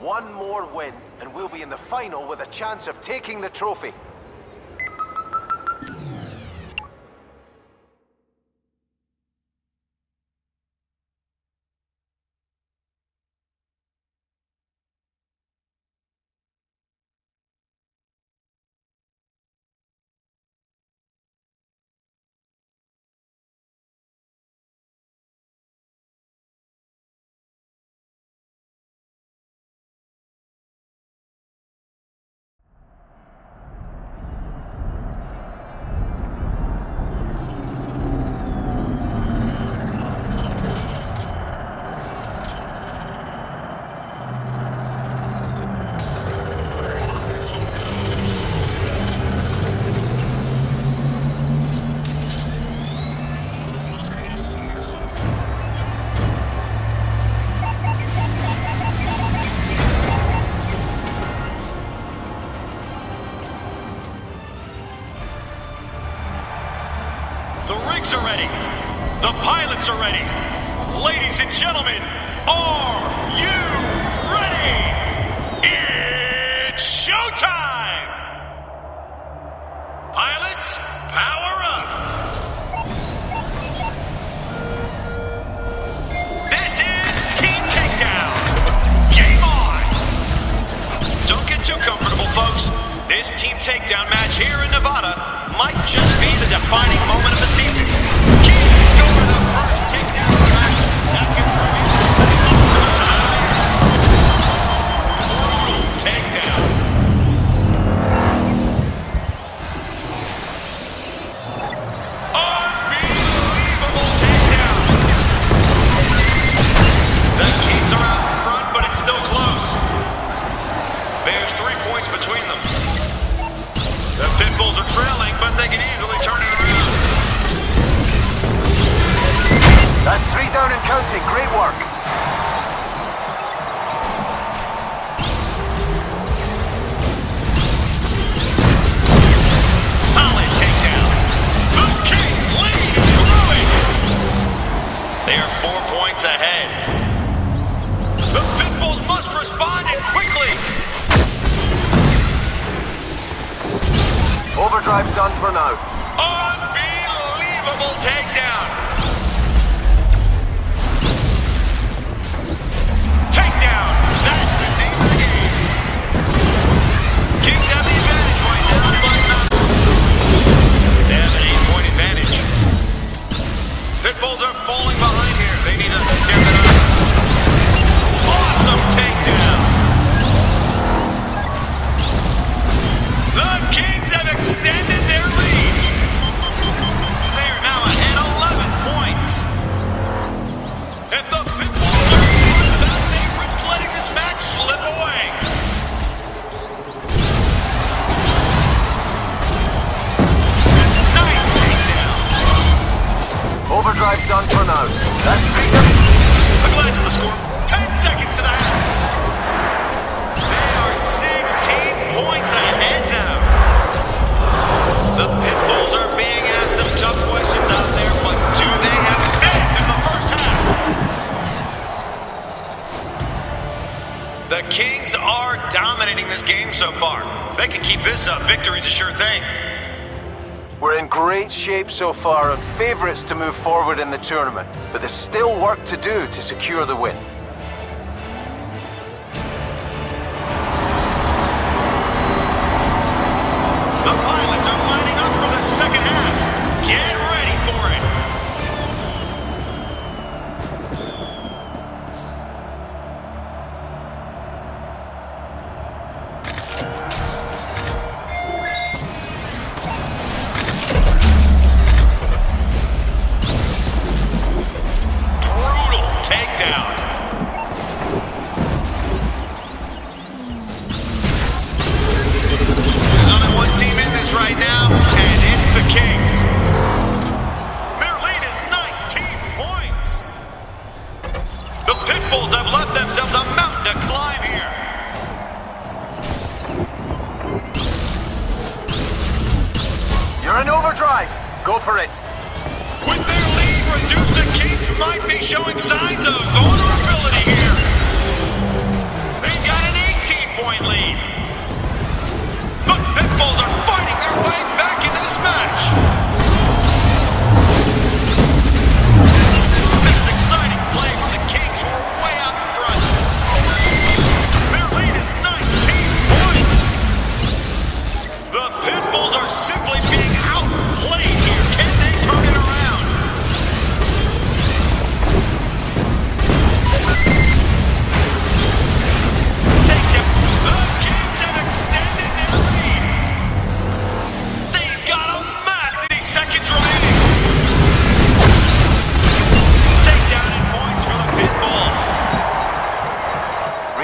One more win, and we'll be in the final with a chance of taking the trophy. The rigs are ready. The pilots are ready. Ladies and gentlemen, are you ready? It's showtime! Pilots, power up! This is Team Takedown. Game on! Don't get too comfortable, folks. This Team Takedown match here in Nevada might just be the defining moment of the season. Kings score the first takedown of the match. That gets brutal takedown. Unbelievable takedown. The Kings are out in front, but it's still close. There's 3 points between them. The Pitbulls are trailing, but they can easily turn it around. That's 3 down and counting. Great work. Solid takedown. The Kings lead is growing. They are 4 points ahead. The Pitbulls must respond and quickly. Overdrive's done for now. Unbelievable takedown. Takedown. That's the name of the game. Kings have the advantage right now, but they have an 8-point advantage. Pitbulls are falling behind here. They need to step it up. Awesome takedown. The Kings have extended their lead. They are now ahead 11 points. And the Pitbulls are without they risk letting this match slip away. Nice takedown. Overdrive's done for now. That's 3 down. A glance at the score. 10 seconds to the half. They are 16 points ahead now. The Pitbulls are being asked some tough questions out there, but do they have it in the first half? The Kings are dominating this game so far. They can keep this up. Victory's a sure thing. We're in great shape so far and favourites to move forward in the tournament, but there's still work to do to secure the win. The pilots are lining up for the second half. Get ready for it. Brutal takedown. There's only one team in this right now, and it's the Kings. Their lead is 19 points. The Pitbulls have left themselves a mountain to climb here. You're in overdrive. Go for it. With their lead reduced, the Kings might be showing signs of vulnerability here. They've got an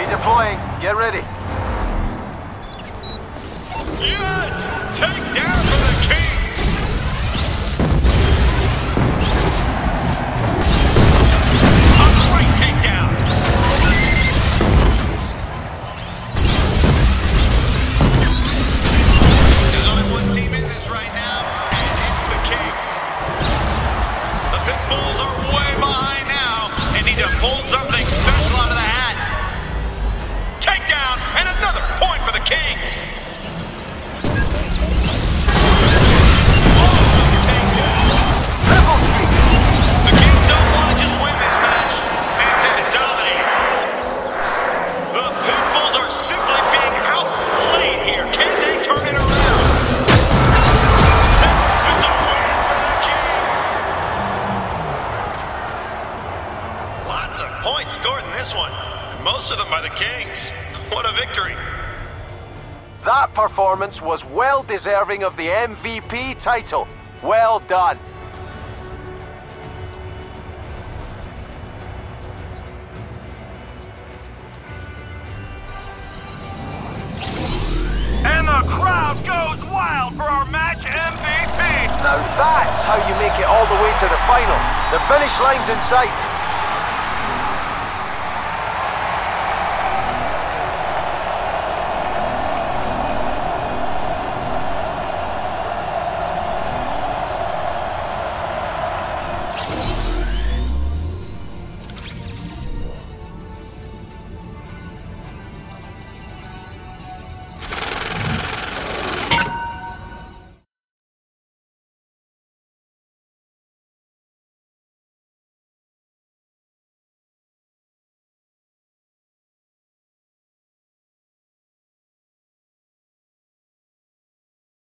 Redeploying. Get ready. Yes! Take down for the Kings! A great takedown! There's only one team in this right now, and it's the Kings. The Pit Bulls are way behind now and need to pull something special out of the hat. Takedown, and another point for the Kings! Scored in this one. Most of them by the Kings. What a victory. That performance was well deserving of the MVP title. Well done. And the crowd goes wild for our match MVP. Now that's how you make it all the way to the final. The finish line's in sight.